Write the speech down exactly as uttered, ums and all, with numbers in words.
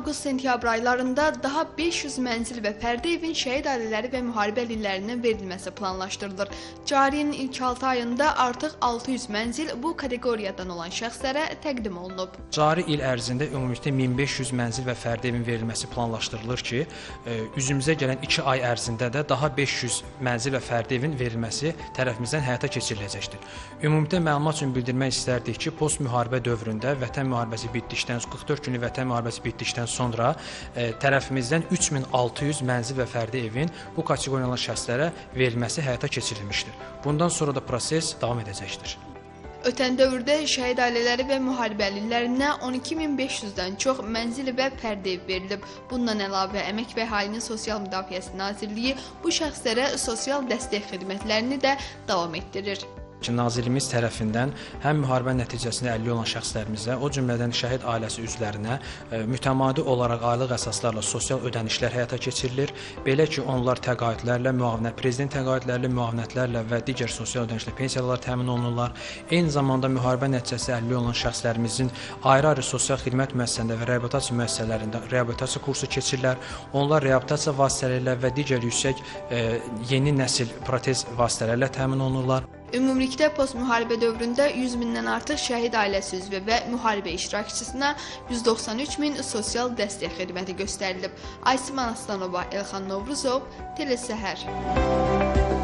doqquz sentyabr aylarında daha beş yüz mənzil və fərdi evin şəhid ailələri və müharibə əlillərinə verilməsi planlaşdırılır. Cari ilin ilk altı ayında artıq altı yüz mənzil bu kateqoriyadan olan şəxslərə təqdim olunub. Cari il ərzində ümumilikdə min beş yüz mənzil və fərdi evin verilməsi planlaşdırılır ki, üzümüzə gələn iki ay ərzində də daha beş yüz mənzil və fərdi evin verilməsi tərəfimizdən həyata keçiriləcəkdir. Ümumilikdə məlumat üçün bildirmək istərdik ki, post müharibə dövründə Vətən müharibəsi bitdikdən, qırx dörd günlük Vətən müharibəsi bitdikdən sonra e, tərəfimizdən üç min altı yüz mənzil və fərdi evin bu kateqoriyalı şəxslərə verilməsi həyata keçirilmişdir. Bundan sonra da proses davam edəcəkdir. Ötən dövrdə şəhid ailələri və müharibə əlillərinə on iki min beş yüzdən çox mənzil və fərdi ev verilib. Bundan əlavə Əmək və Əhalinin Sosial Müdafiəsi Nazirliyi bu şəxslərə sosial dəstək xidmətlərini də davam etdirir. Nazirliyimiz tərəfindən həm müharibə nəticəsində əlilliyi olan şəxslərimizə, o cümlədən şəhid ailəsi üzvlərinə e, mütəmadi olaraq aylıq əsaslarla sosial ödənişlər həyata keçirilir. Belə ki, onlar təqaüdlərlə, müavinət, prezident təqaüdlərlə, müavinətlərlə və digər sosial ödənişlə pensiyalar təmin olunurlar. Eyni zamanda müharibə nəticəsində əlilliyi olan şəxslərimizin ayrı-ayrı sosial xidmət müəssisələrində və reabilitasiya müəssisələrində reabilitasiya kursu keçirirlər. Onlar reabilitasiya vasitələri və digər yüksək e, yeni nəsil protez vasitələrlə təmin olunurlar. Ümumilikdə post-müharibə dövründə yüz mindən artıq şəhid ailəsi üzvü və müharibə iştirakçısına yüz doxsan üç min sosial dəstək xidməti göstərilib. Aysiman Aslanova, Elxan Novruzov, Telesəhər.